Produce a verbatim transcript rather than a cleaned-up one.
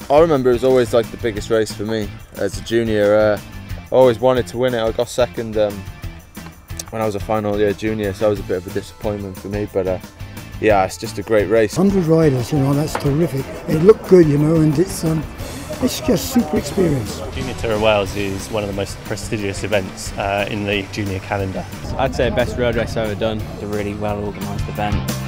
I remember it was always like the biggest race for me as a junior. Uh, I always wanted to win it. I got second um, when I was a final year junior, so that was a bit of a disappointment for me. But uh, yeah, it's just a great race. one hundred riders, you know, that's terrific. It looked good, you know, and it's um, it's just super experience. Junior Tour of Wales is one of the most prestigious events uh, in the junior calendar. I'd say best road race I've ever done. It's a really well organised event.